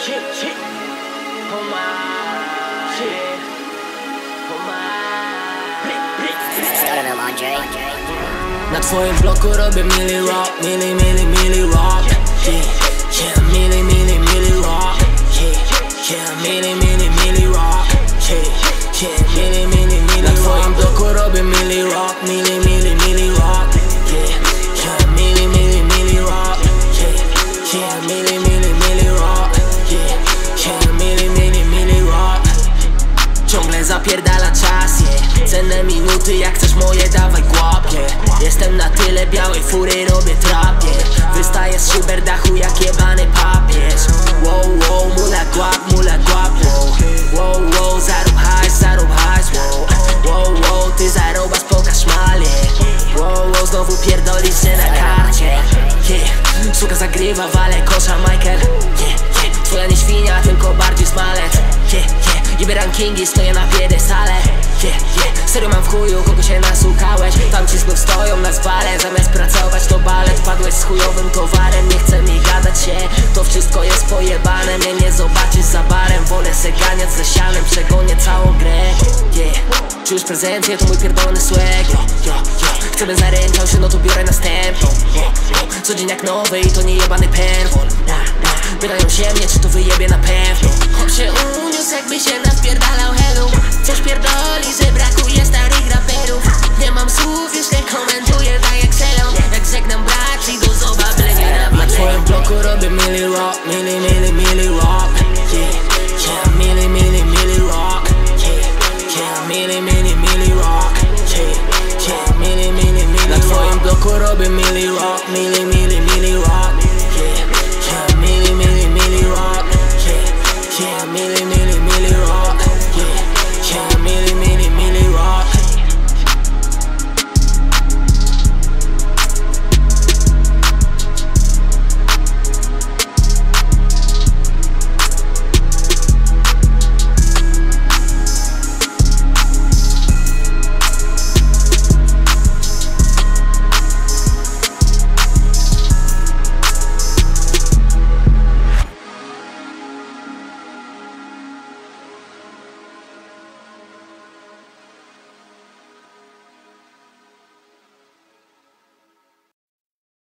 Na twoim bloku robię mili rock, mili rock. Yeah, mili rock. Yeah, mili rock. Yeah, mili na twoim bloku robię mili rock, mili rock. Yeah, mili rock. Yeah, mili rock. Yeah, mili rock. Ciągle zapierdala czas, yeah. Cenne minuty, jak chcesz moje dawaj głapie. Jestem na tyle białej fury, robię trapie. Wystaję z szyberdachu jak jebany papież. Wow, wow, mula głap, wow. Wow, wow, zarób hajs, wow. Wow, wow, ty zarobasz, pokaż malie. Wow, wow, znowu pierdolisz się na karcie. Yeah, suka zagrywa, wale kosza Michael. Yeah, twoja nie świnia, tylko bardziej smalec. Jebie rankingi, stoję na piedestale. Serio mam w chuju, kogo się nasłuchałeś. Tam ci znów stoją na zwale. Zamiast pracować to balet. Padłeś z chujowym towarem, nie chce mi gadać się. To wszystko jest pojebane, mnie nie zobaczysz za barem. Wolę se ganiać ze sianem, przegonię całą grę. Czujesz prezencję, to mój pierdolony swag. Chcę bym zaręczał się, no to biorę następną. Co dzień jak nowy i to nie jebany perwol. Pytają się mnie, czy to wyjebie na pewno. Chłop się uniósł, jakby się napierdalał helu. Coś pierdoli, że brakuje starych raperów. Nie mam słów, już nie komentuję tak jak selą. Jak żegnam braci, do zobaczenia na twoim bloku robię mili